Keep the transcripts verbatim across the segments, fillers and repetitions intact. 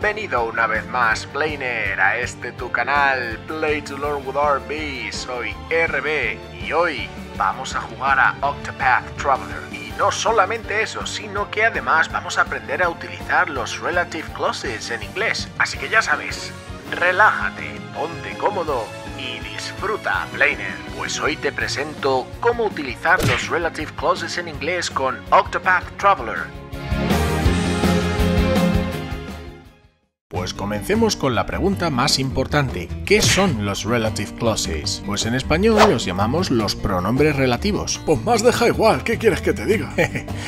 Bienvenido una vez más, Plainer, a este tu canal Play to Learn with R B. Soy R B y hoy vamos a jugar a Octopath Traveler. Y no solamente eso, sino que además vamos a aprender a utilizar los relative clauses en inglés. Así que ya sabes, relájate, ponte cómodo y disfruta, Plainer. Pues hoy te presento cómo utilizar los relative clauses en inglés con Octopath Traveler. Pues comencemos con la pregunta más importante. ¿Qué son los relative clauses? Pues en español los llamamos los pronombres relativos. Pues más deja igual, ¿qué quieres que te diga?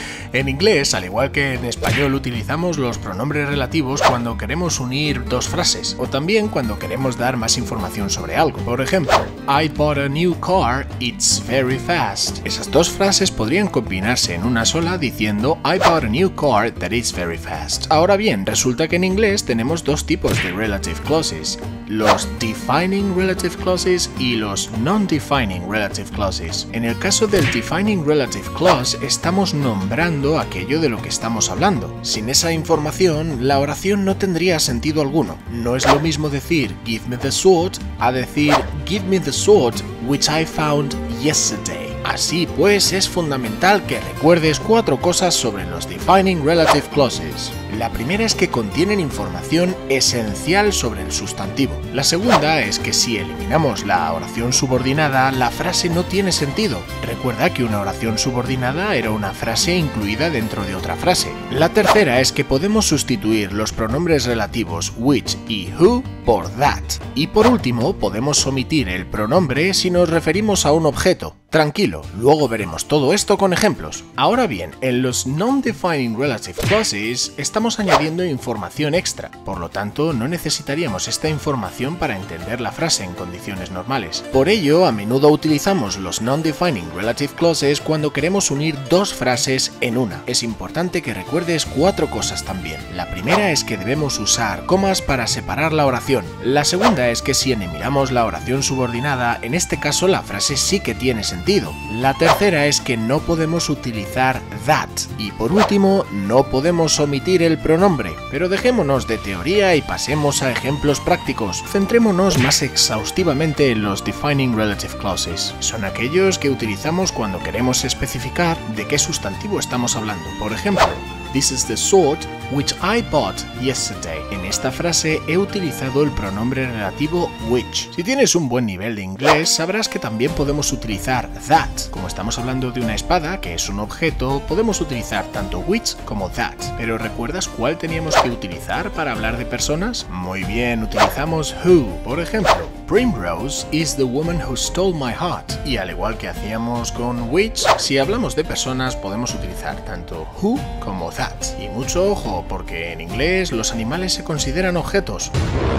En inglés, al igual que en español, utilizamos los pronombres relativos cuando queremos unir dos frases o también cuando queremos dar más información sobre algo. Por ejemplo, I bought a new car, it's very fast. Esas dos frases podrían combinarse en una sola diciendo I bought a new car that is very fast. Ahora bien, resulta que en inglés tenemos dos tipos de relative clauses, los defining relative clauses y los non-defining relative clauses. En el caso del defining relative clause estamos nombrando aquello de lo que estamos hablando. Sin esa información, la oración no tendría sentido alguno. No es lo mismo decir give me the sword a decir give me the sword which I found yesterday. Así pues, es fundamental que recuerdes cuatro cosas sobre los defining relative clauses. La primera es que contienen información esencial sobre el sustantivo. La segunda es que si eliminamos la oración subordinada, la frase no tiene sentido. Recuerda que una oración subordinada era una frase incluida dentro de otra frase. La tercera es que podemos sustituir los pronombres relativos which y who por that. Y por último, podemos omitir el pronombre si nos referimos a un objeto. Tranquilo, luego veremos todo esto con ejemplos. Ahora bien, en los non-defining relative clauses estamos añadiendo información extra, por lo tanto no necesitaríamos esta información para entender la frase en condiciones normales. Por ello, a menudo utilizamos los non-defining relative clauses cuando queremos unir dos frases en una. Es importante que recuerdes cuatro cosas también. La primera es que debemos usar comas para separar la oración. La segunda es que si eliminamos la oración subordinada, en este caso la frase sí que tiene sentido. La tercera es que no podemos utilizar that. Y por último, no podemos omitir el pronombre. Pero dejémonos de teoría y pasemos a ejemplos prácticos. Centrémonos más exhaustivamente en los defining relative clauses. Son aquellos que utilizamos cuando queremos especificar de qué sustantivo estamos hablando. Por ejemplo, this is the sword which I bought yesterday. En esta frase he utilizado el pronombre relativo which. Si tienes un buen nivel de inglés, sabrás que también podemos utilizar that. Como estamos hablando de una espada, que es un objeto, podemos utilizar tanto which como that. Pero ¿recuerdas cuál teníamos que utilizar para hablar de personas? Muy bien, utilizamos who. Por ejemplo, Primrose is the woman who stole my heart. Y al igual que hacíamos con which, si hablamos de personas podemos utilizar tanto who como that. Y mucho ojo, porque en inglés los animales se consideran objetos.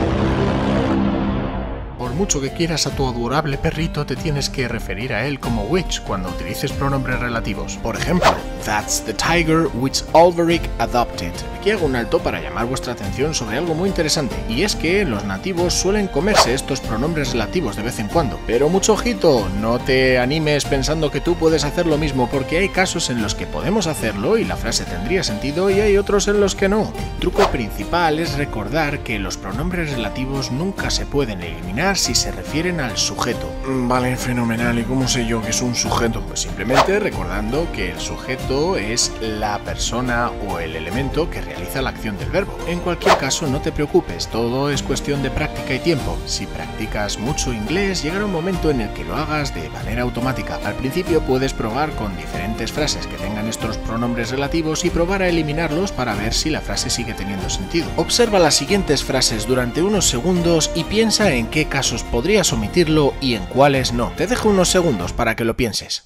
Por mucho que quieras a tu adorable perrito, te tienes que referir a él como which cuando utilices pronombres relativos. Por ejemplo, that's the tiger which Ulverich adopted. Aquí hago un alto para llamar vuestra atención sobre algo muy interesante, y es que los nativos suelen comerse estos pronombres relativos de vez en cuando. Pero mucho ojito, no te animes pensando que tú puedes hacer lo mismo, porque hay casos en los que podemos hacerlo y la frase tendría sentido y hay otros en los que no. El truco principal es recordar que los pronombres relativos nunca se pueden eliminar si se refieren al sujeto. Vale, fenomenal. ¿Y cómo sé yo que es un sujeto? Pues simplemente recordando que el sujeto es la persona o el elemento que realiza la acción del verbo. En cualquier caso, no te preocupes, todo es cuestión de práctica y tiempo. Si practicas mucho inglés, llegará un momento en el que lo hagas de manera automática. Al principio puedes probar con diferentes frases que tengan estos pronombres relativos y probar a eliminarlos para ver si la frase sigue teniendo sentido. Observa las siguientes frases durante unos segundos y piensa en qué casos podrías omitirlo y en cuáles no. Te dejo unos segundos para que lo pienses.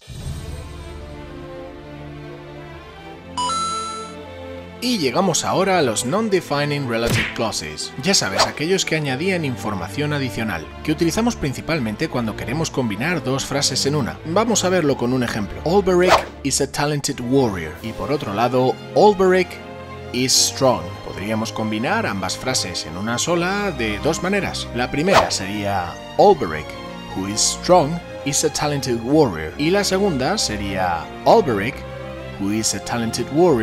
Y llegamos ahora a los non-defining relative clauses. Ya sabes, aquellos que añadían información adicional, que utilizamos principalmente cuando queremos combinar dos frases en una. Vamos a verlo con un ejemplo. Ulverich is a talented warrior. Y por otro lado, Ulverich is strong. Podríamos combinar ambas frases en una sola de dos maneras. La primera sería Ulverich, who is strong, is a talented warrior. Y la segunda sería Ulverich, who is a talented warrior,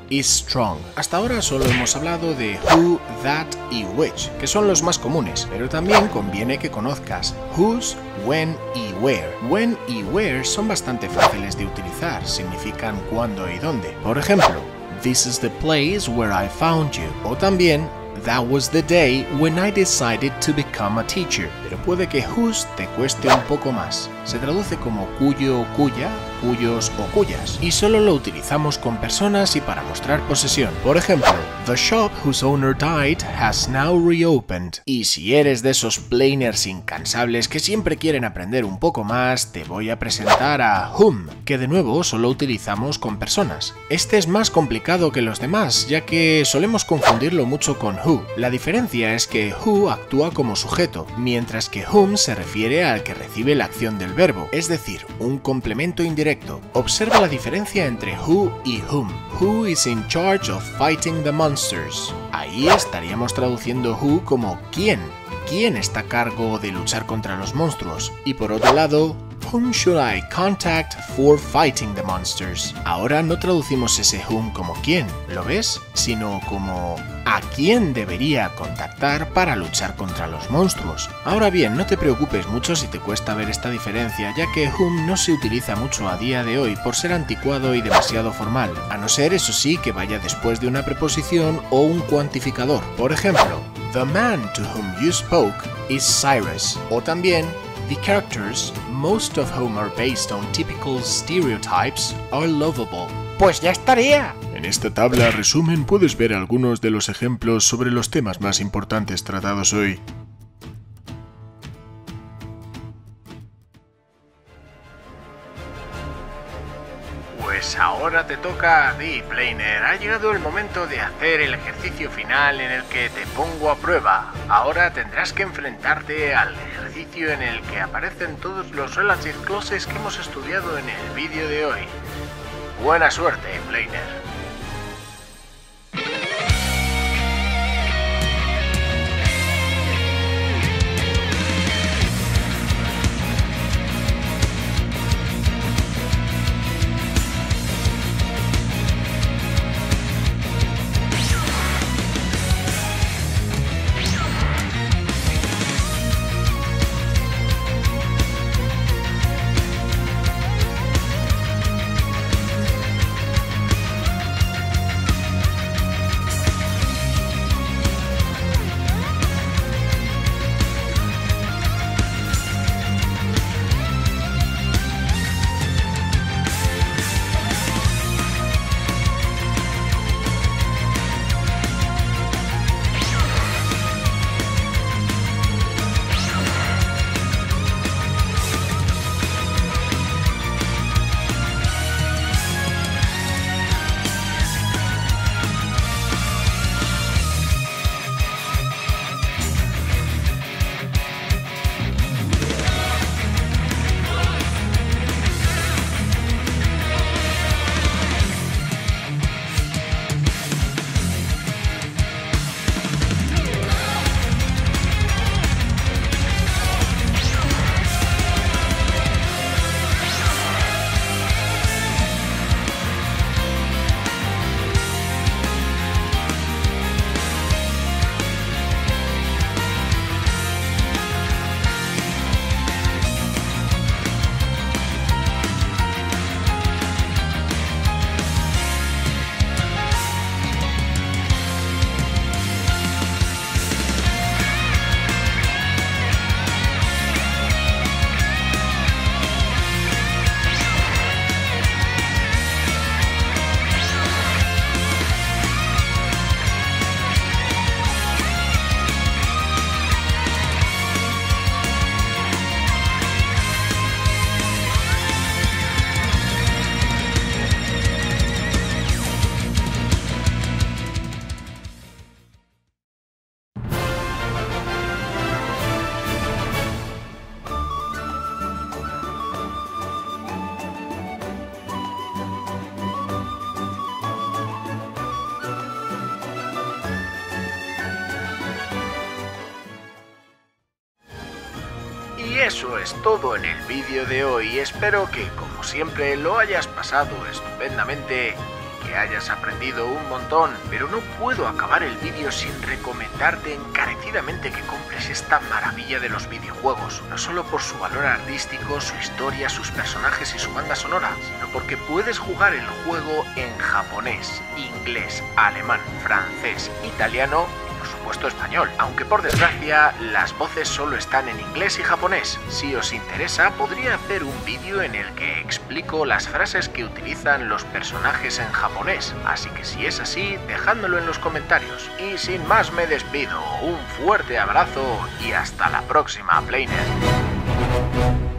is strong. Hasta ahora solo hemos hablado de who, that y which, que son los más comunes, pero también conviene que conozcas whose, when y where. When y where son bastante fáciles de utilizar, significan cuándo y dónde. Por ejemplo, this is the place where I found you, o también that was the day when I decided to become a teacher. Pero puede que whose te cueste un poco más. Se traduce como cuyo o cuya, cuyos o cuyas, y solo lo utilizamos con personas y para mostrar posesión. Por ejemplo, the shop whose owner died has now reopened. Y si eres de esos planers incansables que siempre quieren aprender un poco más, te voy a presentar a whom, que de nuevo solo utilizamos con personas. Este es más complicado que los demás, ya que solemos confundirlo mucho con who. La diferencia es que who actúa como sujeto, mientras que whom se refiere al que recibe la acción del verbo, es decir, un complemento indirecto. Observa la diferencia entre who y whom. Who is in charge of fighting the monsters. Ahí estaríamos traduciendo who como quién. ¿Quién está a cargo de luchar contra los monstruos? Y por otro lado, whom should I contact for fighting the monsters? Ahora no traducimos ese whom como quién, ¿lo ves? Sino como a quién debería contactar para luchar contra los monstruos. Ahora bien, no te preocupes mucho si te cuesta ver esta diferencia, ya que whom no se utiliza mucho a día de hoy por ser anticuado y demasiado formal, a no ser, eso sí, que vaya después de una preposición o un cuantificador. Por ejemplo, the man to whom you spoke is Cyrus, o también the characters, most of whom are based on typical stereotypes, are lovable. Pues ya estaría. En esta tabla resumen puedes ver algunos de los ejemplos sobre los temas más importantes tratados hoy. Pues ahora te toca a ti, Planer. Ha llegado el momento de hacer el ejercicio final en el que te pongo a prueba. Ahora tendrás que enfrentarte al ejercicio en el que aparecen todos los relative clauses que hemos estudiado en el vídeo de hoy. Buena suerte, Planer. Y eso es todo en el vídeo de hoy. Espero que, como siempre, lo hayas pasado estupendamente y que hayas aprendido un montón, pero no puedo acabar el vídeo sin recomendarte encarecidamente que compres esta maravilla de los videojuegos, no solo por su valor artístico, su historia, sus personajes y su banda sonora, sino porque puedes jugar el juego en japonés, inglés, alemán, francés, italiano y por supuesto español, aunque por desgracia las voces solo están en inglés y japonés. Si os interesa, podría hacer un vídeo en el que explico las frases que utilizan los personajes en japonés, así que si es así, dejádmelo en los comentarios. Y sin más me despido, un fuerte abrazo y hasta la próxima, Playnet.